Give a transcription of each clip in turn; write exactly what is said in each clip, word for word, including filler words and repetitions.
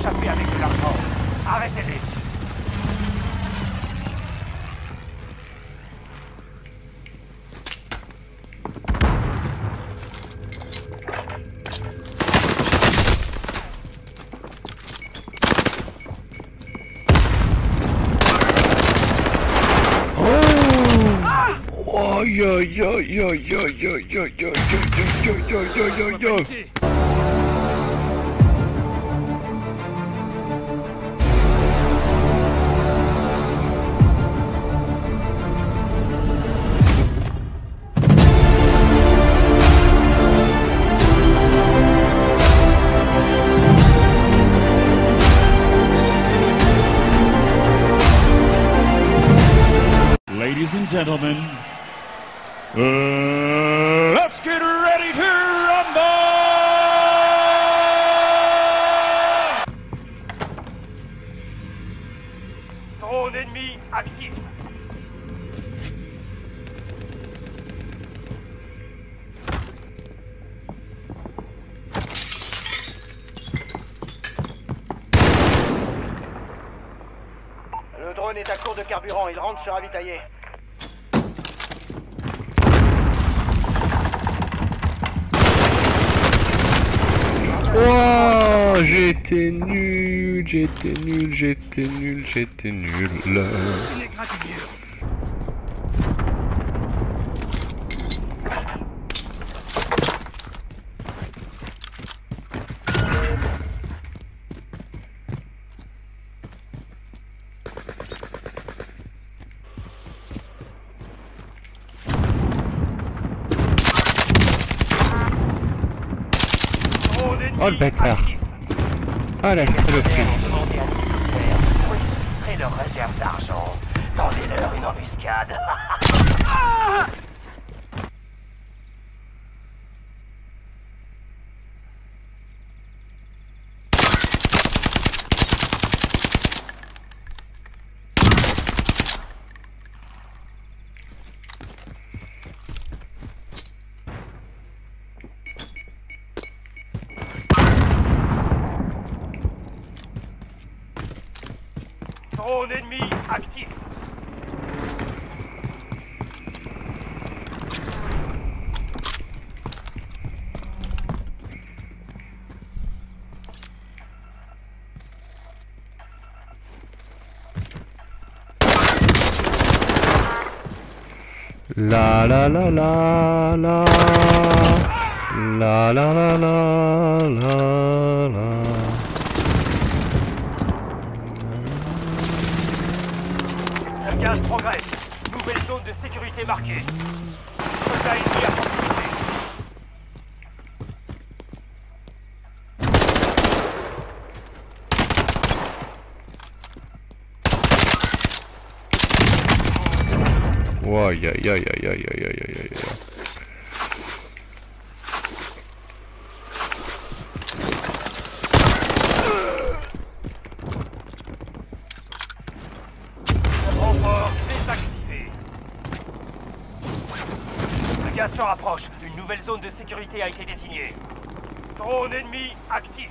échapper avec de l'argent. Arrêtez-les. Aïe aïe aïe aïe aïe aïe aïe aïe aïe aïe aïe aïe aïe aïe. Ladies and gentlemen, uh, let's get ready to rumble! Drone ennemi actif. Le drone est à court de carburant, il rentre se ravitailler. Oh, j'étais nul, j'étais nul, j'étais nul, j'étais nul là. Oh le bâtard. Ah la saloperie. Demandez à l'hélicoptère pour exfiltrer leur réserve d'argent. Tendez-leur une embuscade. Drone ennemi actif. La la la la la la la la la la la. Le gaz progresse. Nouvelle zone de sécurité marquée. Soldat ennemi à proximité. Oh, aïe aïe aïe aïe aïe aïe aïe aïe aïe. Renfort désactivé. Le gaz se rapproche. Une nouvelle zone de sécurité a été désignée. Drone ennemi actif.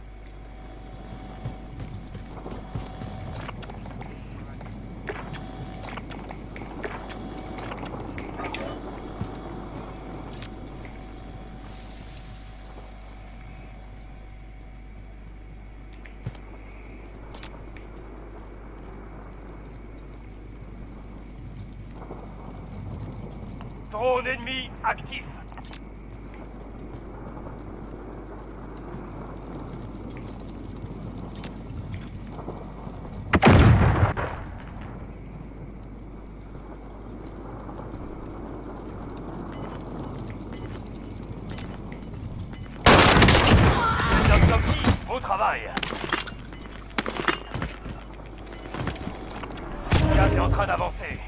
Drone ennemi actif. Top dix, beau travail. Le gaz est en train d'avancer.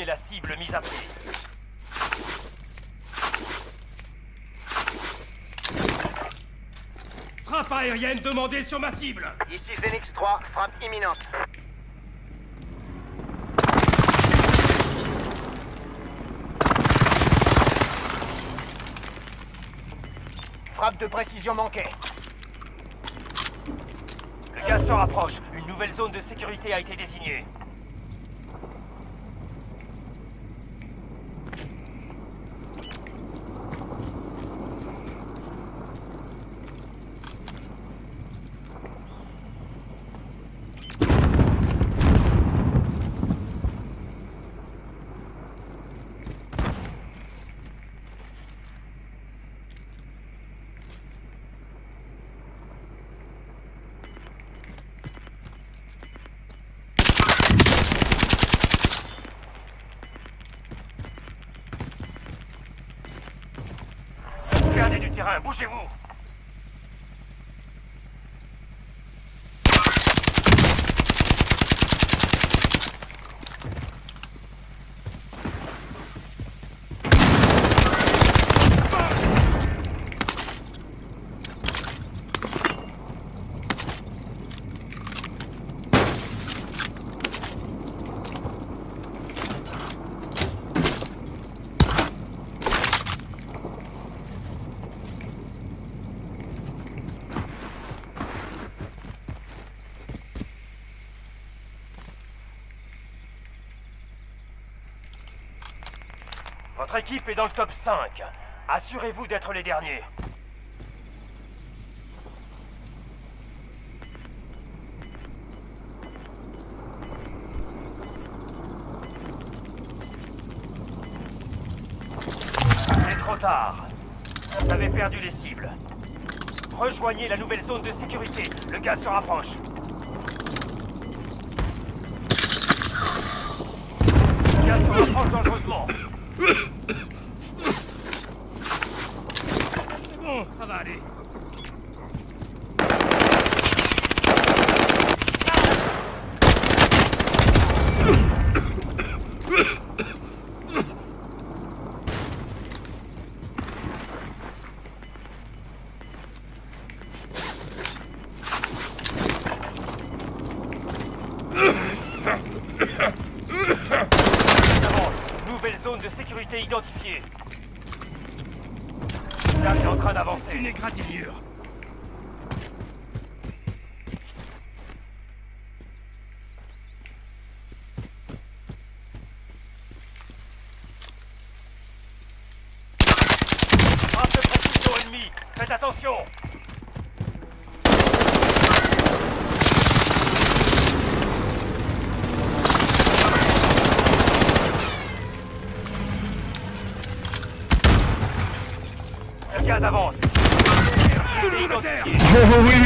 éliminer la cible mise à prix. Frappe aérienne demandée sur ma cible. Ici Phoenix trois, frappe imminente. Frappe de précision manquée. Le gaz se rapproche. Une nouvelle zone de sécurité a été désignée. Perdez du terrain, bougez-vous! Votre équipe est dans le top cinq. Assurez-vous d'être les derniers. C'est trop tard. Vous avez perdu les cibles. Rejoignez la nouvelle zone de sécurité. Le gaz se rapproche. Le gaz se rapproche dangereusement. C'est bon, ça va aller. Nouvelle zone de sécurité identifiée. Là, c'est en train d'avancer. Une égratignure. Frappe de précision ennemie. Faites attention. Le gaz avance. Oh oui.